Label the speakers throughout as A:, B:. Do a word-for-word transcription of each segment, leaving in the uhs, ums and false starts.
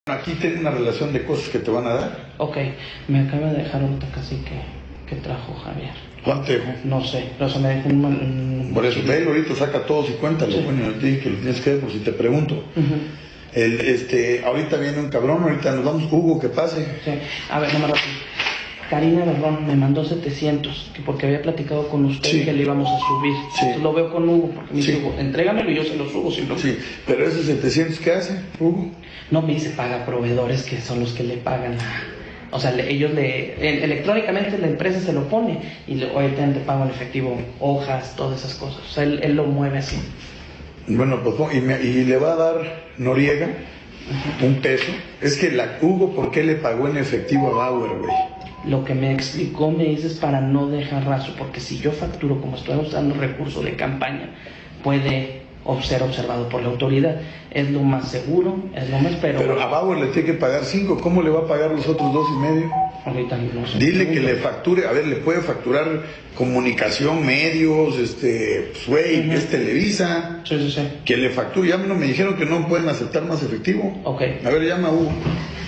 A: Aquí tengo una relación de cosas que te van a dar.
B: Ok, me acaba de dejar ahorita casi que, que trajo Javier.
A: ¿Cuánto dejó?
B: No sé, pero se me dejó un... un
A: por eso, ve ahorita, saca todos y cuéntalo. Sí. Bueno, yo te dije que lo tienes que ver por si te pregunto. Uh-huh. El, este, ahorita viene un cabrón, ahorita nos vamos, Hugo, que pase.
B: Sí, a ver, no me rápido. Karina Berrón me mandó setecientos, que porque había platicado con usted sí. que le íbamos a subir. Sí. Entonces lo veo con Hugo, porque me sí. dice, Hugo, entrégamelo y yo se lo subo. Si no...
A: Sí, pero esos setecientos, ¿qué hace, Hugo?
B: No, me dice, paga proveedores que son los que le pagan. O sea, le, ellos le... Electrónicamente la empresa se lo pone y le, ahorita te pago en efectivo hojas, todas esas cosas. O sea, él, él lo mueve así.
A: Bueno, pues, y, me, y le va a dar Noriega uh-huh. un peso. Es que la Hugo, ¿por qué le pagó en efectivo a Bauer, güey?
B: Lo que me explicó, me dices, para no dejar rastro, porque si yo facturo como estoy usando recurso de campaña, puede ser observado por la autoridad. Es lo más seguro, es lo más... Pero,
A: pero a Bauer le tiene que pagar cinco, ¿cómo le va a pagar los otros dos y medio?
B: Ahorita no sé.
A: Dile que le facture, a ver, le puede facturar comunicación, medios, este, pues, güey, uh-huh. es Televisa.
B: Sí, sí, sí.
A: Que le facture, ya no me dijeron que no pueden aceptar más efectivo.
B: Ok.
A: A ver, llama a Hugo.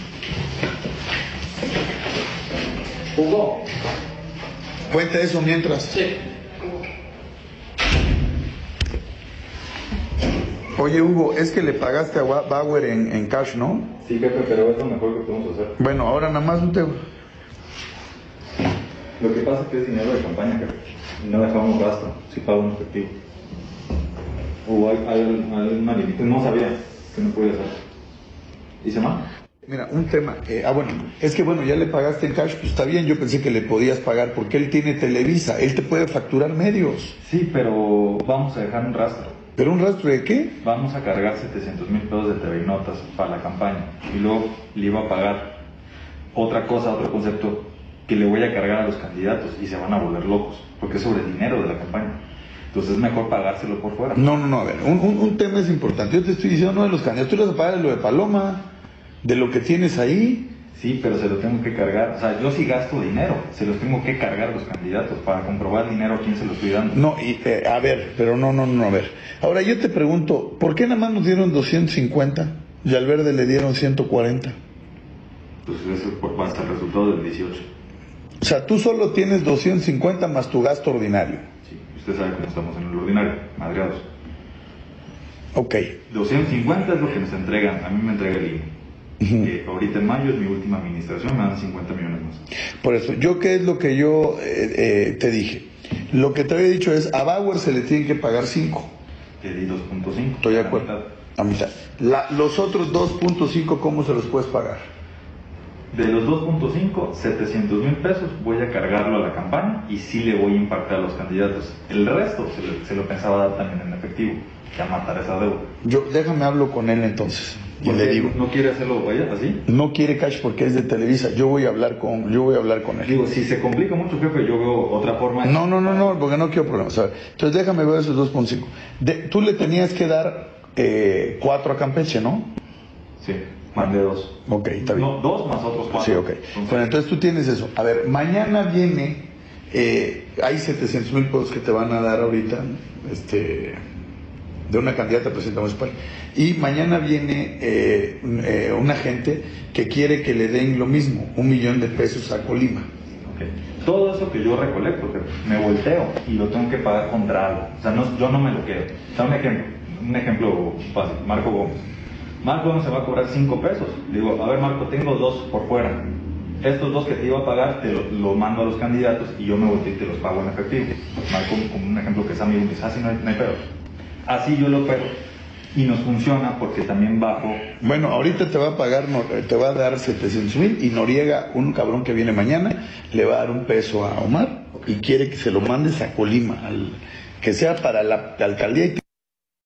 B: Hugo.
A: Cuenta eso mientras.
B: Sí.
A: Oye, Hugo, es que le pagaste a Bauer en, en cash, ¿no?
C: Sí, Pepe, pero es lo mejor que podemos hacer.
A: Bueno, ahora nada más un tema.
C: Lo que pasa es que es dinero de campaña, Pepe. Y no dejamos gasto, si pago en efectivo. O hay, hay, hay una límite, no sabía que no podía hacer. ¿Hice mal?
A: Mira, un tema, eh, ah bueno, es que bueno, ya le pagaste en cash, pues está bien, yo pensé que le podías pagar porque él tiene Televisa, él te puede facturar medios.
C: Sí, pero vamos a dejar un rastro.
A: ¿Pero un rastro de qué?
C: Vamos a cargar setecientos mil pesos de T V y Notas para la campaña y luego le iba a pagar otra cosa, otro concepto que le voy a cargar a los candidatos y se van a volver locos porque es sobre el dinero de la campaña. Entonces es mejor pagárselo por fuera.
A: No, no, no, a ver, un, un, un tema es importante, yo te estoy diciendo no de los candidatos, tú le vas a pagar lo de Paloma, de lo que tienes ahí.
C: Sí, pero se lo tengo que cargar, o sea, yo sí gasto dinero, se los tengo que cargar a los candidatos para comprobar el dinero a quién se lo estoy dando.
A: No, y, eh, a ver, pero no, no, no, a ver. Ahora yo te pregunto, ¿por qué nada más nos dieron doscientos cincuenta y al Verde le dieron ciento cuarenta?
C: Pues eso es hasta el resultado del dieciocho.
A: O sea, tú solo tienes doscientos cincuenta más tu gasto ordinario.
C: Sí, usted sabe cómo estamos en el ordinario, madreados.
A: Ok.
C: doscientos cincuenta es lo que nos entregan, a mí me entrega el I N E. Eh, ahorita en mayo es mi última administración, me dan cincuenta millones más.
A: Por eso, yo qué es lo que yo eh, eh, te dije. Lo que te había dicho es, a Bauer se le tiene que pagar cinco.
C: Te di dos punto cinco.
A: Estoy de acuerdo. A mitad. La, los otros dos punto cinco, ¿cómo se los puedes pagar?
C: De los dos punto cinco, setecientos mil pesos voy a cargarlo a la campaña y sí le voy a impactar a los candidatos. El resto se lo, se lo pensaba dar también en efectivo, ya matar esa deuda.
A: Yo, déjame hablo con él entonces. Y le digo,
C: ¿no quiere hacerlo vaya así?
A: No quiere cash porque es de Televisa. Yo voy a hablar con, yo voy a hablar con él.
C: Digo, si se complica mucho, jefe, yo veo otra forma.
A: No, no, no, no, porque no quiero problemas. A ver, entonces déjame ver esos dos punto cinco. Tú le tenías que dar eh, cuatro a Campeche, ¿no?
C: Sí, mandé dos.
A: Ok, está bien.
C: No, dos más otros cuatro.
A: Sí, ok. Entonces, bueno, entonces tú tienes eso. A ver, mañana viene, eh, hay setecientos mil pesos que te van a dar ahorita, este... de una candidata a presidenta municipal. Y mañana viene eh, eh, una gente que quiere que le den lo mismo, un millón de pesos a Colima.
C: Okay. Todo eso que yo recolecto, me volteo y lo tengo que pagar contra algo. O sea, no, yo no me lo quedo. O sea, un ejemplo, un ejemplo fácil, Marco Gómez. Marco Gómez se va a cobrar cinco pesos. Le digo, a ver Marco, tengo dos por fuera. Estos dos que te iba a pagar, te lo, lo mando a los candidatos y yo me volteo y te los pago en efectivo. Marco, como un ejemplo que es amigo, me dice, así no hay, no hay pedo. Así yo lo pego y nos funciona porque también bajo.
A: Bueno, ahorita te va a pagar, te va a dar setecientos mil y Noriega, un cabrón que viene mañana, le va a dar un peso a Omar y quiere que se lo mandes a Colima, al, que sea para la, la alcaldía.